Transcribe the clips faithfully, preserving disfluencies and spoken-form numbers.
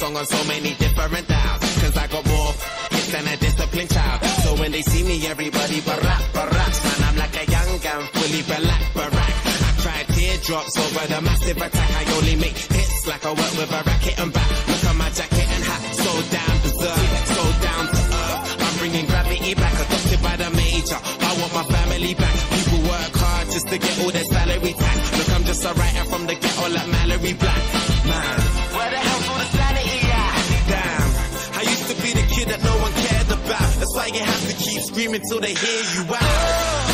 song on so many different dials. Cause I got more hits than a disciplined child. So when they see me, everybody barack, barack. Man, I'm like a young gun, fully black, barack. I tried teardrops over the massive attack. I only make hits like I work with a racket and back. Look at my jacket and hat, so down to earth, so down to earth. I'm bringing gravity back, adopted by the major. I want my family back. People work hard just to get all their salary tax. Look, I'm just a writer from the ghetto like Mallory Black. Man, where the hell's all the sanity at? Damn, I used to be the kid that no one cared about. That's why you have to keep screaming till they hear you out.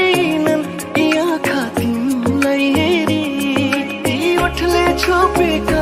Tropic